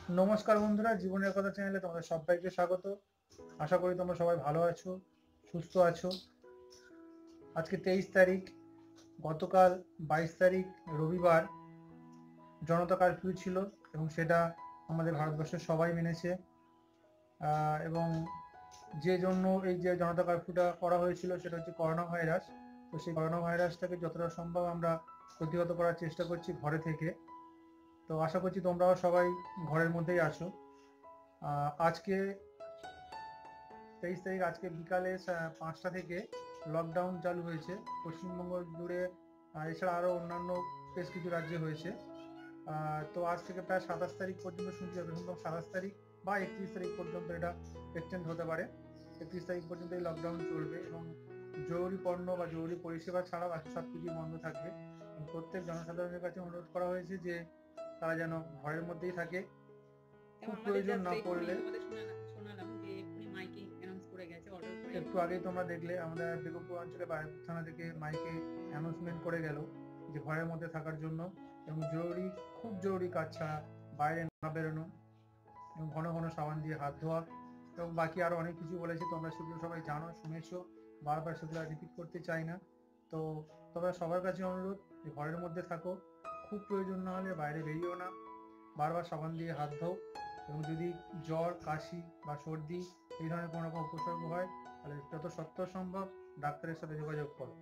নমস্কার বন্ধুরা, জীবনের কথা চ্যানেলে তোমাদের সবাইকে স্বাগত। আশা করি তোমরা সবাই ভালো আছো, সুস্থ আছো। আজকে 23 তারিখ, গতকাল 22 তারিখ রবিবার জনতা কারফিউ ছিল এবং সেটা আমাদের ভারতবর্ষের সবাই মেনেছে। এবং যে জন্য এই যে জনতা কারফিউটা করা হয়েছিল সেটা হচ্ছে করোনা ভাইরাস। তো সেই করোনা ভাইরাসটাকে যতটা সম্ভব আমরা প্রতিহত করার চেষ্টা করছি ঘরে থেকে। তো আশা করছি তোমরাও সবাই ঘরের মধ্যেই আছো। আজকে 23 তারিখ, আজকে বিকালে 5টা থেকে লকডাউন চালু হয়েছে পশ্চিমবঙ্গ জুড়ে। এছাড়া আরও অন্যান্য বেশ কিছু রাজ্যে হয়েছে। তো আজ থেকে প্রায় 27 তারিখ পর্যন্ত শুনছি, যত সম্ভব 27 তারিখ বা 31 তারিখ পর্যন্ত এটা এক্সটেন্ড হতে পারে। 31 তারিখ পর্যন্ত এই লকডাউন চলবে এবং জরুরি পণ্য বা জরুরি পরিষেবা ছাড়া বাকি সব কিছুই বন্ধ থাকবে। প্রত্যেক জনসাধারণের কাছে অনুরোধ করা হয়েছে যে তারা যেন ঘরের মধ্যেই থাকে, খুব প্রয়োজন না পড়লে। একটু আগেই তোমরা দেখলে আমাদের বেগমপুর অঞ্চলে বারাকপুর থানা থেকে মাইকে অ্যানাউন্সমেন্ট করে গেল যে ঘরের মধ্যে থাকার জন্য এবং জরুরি, খুব জরুরি কাজ ছাড়া বাইরে না বেরোনো এবং ঘন ঘন সাবান দিয়ে হাত ধোয়া এবং বাকি আরো অনেক কিছু বলেছে। তোমরা সেগুলো সবাই জানো, শুনেছো, বারবার সেগুলো রিপিট করতে চাই না। তো তোমরা সবার কাছে অনুরোধ যে ঘরের মধ্যে থাকো, খুব প্রয়োজন না হলে বাইরে বেরিয়েও না, বারবার সাবান দিয়ে হাত ধোও এবং যদি জ্বর, কাশি বা সর্দি এই ধরনের কোনো রকম উপসর্গ হয় তাহলে যত সত্বর সম্ভব ডাক্তারের সাথে যোগাযোগ করো।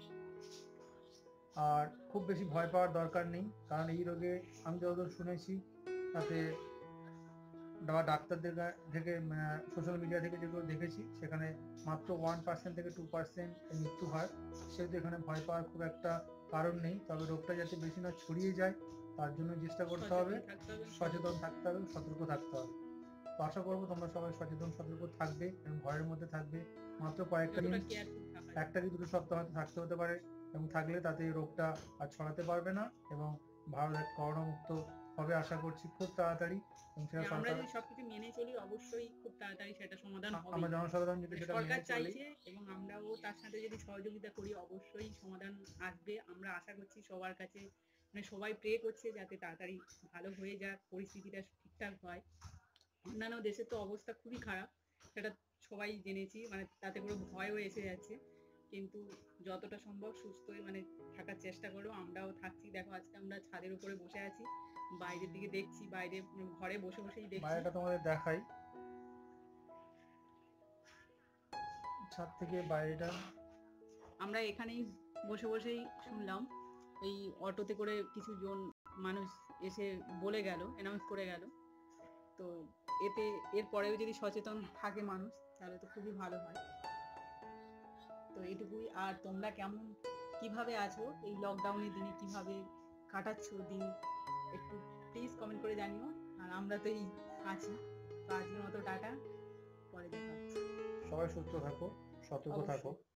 আর খুব বেশি ভয় পাওয়ার দরকার নেই, কারণ এই রোগে আমি যতদূর শুনেছি তাতে বা ডাক্তারদের থেকে সোশ্যাল মিডিয়া থেকে যেগুলো দেখেছি সেখানে মাত্র 1% থেকে 2% মৃত্যু হয়। সেহেতু এখানে ভয় পাওয়ার খুব একটা কারণ নেই। তবে রোগটা যাতে বেশি না ছড়িয়ে যায় তার জন্য চেষ্টা করতে হবে, সচেতন থাকতে হবে, সতর্ক থাকতে হবে। তো আশা করবো তোমরা সবাই সচেতন সতর্ক থাকবে এবং ঘরের মধ্যে থাকবে মাত্র কয়েকটা দিন, 1 কি 2 সপ্তাহ হয়তো থাকতে হতে পারে এবং থাকলে তাতে এই রোগটা আর ছড়াতে পারবে না এবং ভারত করোনা মুক্ত হবে আশা করছি খুব তাড়াতাড়ি। এবং সেটা আমরা যদি সবকিছু মেনে চলি অবশ্যই খুব তাড়াতাড়ি সেটা সমাধান হবে। আমরা জনসাধারণ যদি সেটা সরকার মেনে চলি চাইছে এবং আমরাও তার সাথে যদি সহযোগিতা করি অবশ্যই সমাধান আসবে। আমরা আশা করছি সবার কাছে, মানে সবাই প্রে করছে যাতে তাড়াতাড়ি ভালো হয়ে যাক, পরিস্থিতিটা ঠিকঠাক হয়। অন্যান্য দেশের তো অবস্থা খুবই খারাপ, সেটা সবাই জেনেছি, মানে তাতে করে ভয়ও এসে যাচ্ছে। কিন্তু যতটা সম্ভব সুস্থ মানে থাকার চেষ্টা করো, আমরাও থাকছি। দেখো আজকে আমরা ছাদের উপরে বসে আছি, বাইরের দিকে দেখছি, বাইরে ঘরে বসে বসেই দেখছি। বাইরেটা তোমাদের দেখাই, ছাদ থেকে বাইরেটা আমরা এখানেই বসে বসেই শুনলাম। এই অটোতে করে কিছু জন মানুষ এসে বলে গেল, অ্যানাউন্স করে গেল। তো এতে এরপরেও যদি সচেতন থাকে মানুষ তাহলে তো খুবই ভালো হয়। তো এইটুকুই। আর তোমরা কেমন, কিভাবে আছো এই লকডাউনের দিনে, কিভাবে কাটাচ্ছ দিন, একটু প্লিজ কমেন্ট করে জানিও। আর আমরা তো এই আছি। তো আজকের মতো টাটা, পরে দেখা হচ্ছে। সবাই সুস্থ থাকো, সতর্ক থাকো।